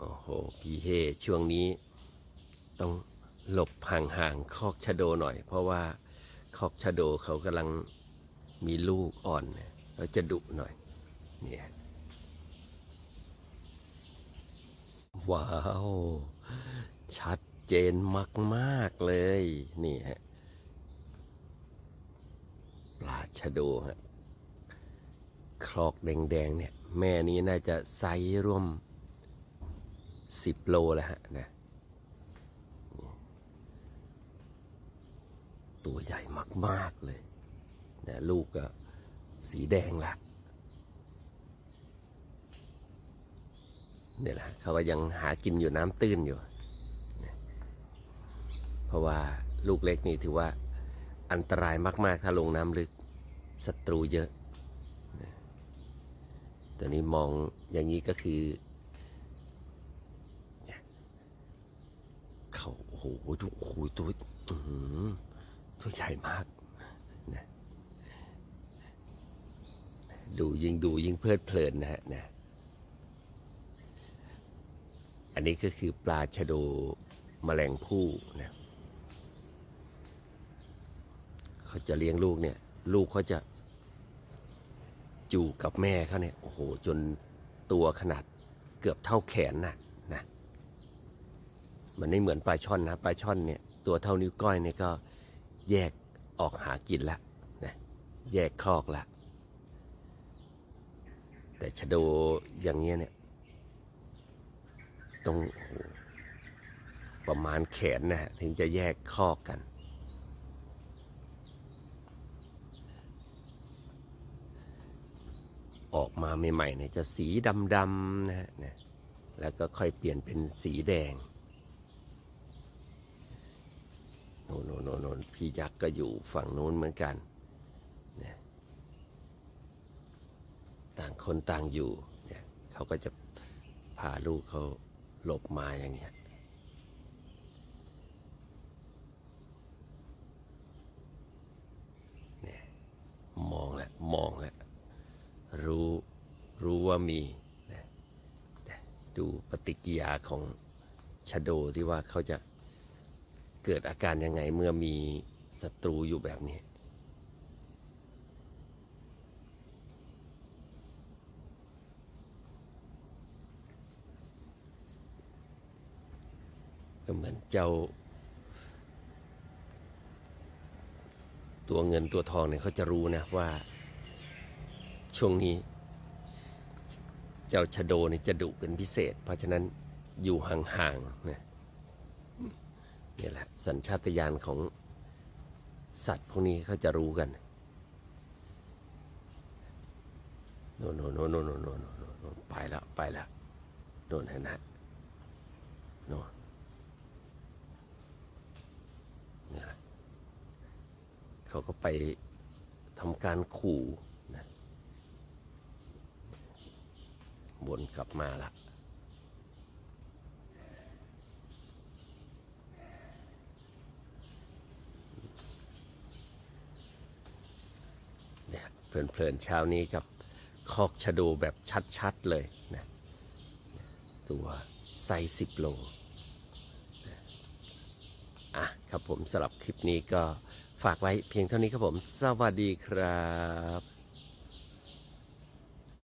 โอ้โหพี่เฮช่วงนี้ต้องหลบห่างๆคอกชะโดหน่อยเพราะว่าคอกชะโดเขากำลังมีลูกอ่อนเขาจะดุหน่อยเนี่ยว้าวชัดเจนมากๆเลยนี่ฮะปลาชะโดฮะคลอกแดงๆเนี่ยแม่นี้น่าจะไซส์ร่วม10 โลแล้วฮะนะตัวใหญ่มากๆเลยนะลูกก็สีแดงละเนี่ยแหละเขาก็ยังหากินอยู่น้ำตื้นอยู่เพราะว่าลูกเล็กนี่ถือว่าอันตรายมากๆถ้าลงน้ำลึกศัตรูเยอะตัวนี้มองอย่างนี้ก็คือเขาโอ้โหตัวใหญ่มากนะดูยิ่งเพลิดเพลินนะฮะนะอันนี้ก็คือปลาชะโดแมลงภู่นะเขาจะเลี้ยงลูกเนี่ยลูกเขาจะอยู่กับแม่เขาเนี่ยโอ้โหจนตัวขนาดเกือบเท่าแขนนะมันไม่เหมือนปลาช่อนนะปลาช่อนเนี่ยตัวเท่านิ้วก้อยเนี่ยก็แยกออกหากินละนะแยกคอกละแต่ชะโดอย่างเงี้ยเนี่ยต้องประมาณแขนนะฮะถึงจะแยกคอกกันออกมาใหม่ๆเนี่ยจะสีดำๆนะฮะแล้วก็ค่อยเปลี่ยนเป็นสีแดงโน่นพี่ยักษ์ก็อยู่ฝั่งโน้นเหมือนกันเนี่ยต่างคนต่างอยู่เนี่ยเขาก็จะพาลูกเขาหลบมาอย่างเงี้ยเนี่ยมองแล้วรู้ว่ามีนะดูปฏิกิริยาของชะโดที่ว่าเขาจะเกิดอาการยังไงเมื่อมีศัตรูอยู่แบบนี้ก็เหมือนเจ้าตัวเงินตัวทองเนี่ยเขาจะรู้นะว่าช่วงนี้เจ้าชะโดนี่จะดุเป็นพิเศษเพราะฉะนั้นอยู่ห่างๆนะนี่แหละสัญชาตญาณของสัตว์พวกนี้เขาจะรู้กันโน่นไปแล้วโน่นนะโน่นนี่แหละเขาก็ไปทำการขู่นะวนกลับมาละเนี่ยเพลินเช้านี้กับคอกชะโดแบบชัดๆเลยนะตัวไซส์10 โลครับผมสำหรับคลิปนี้ก็ฝากไว้เพียงเท่านี้ครับผมสวัสดีครับ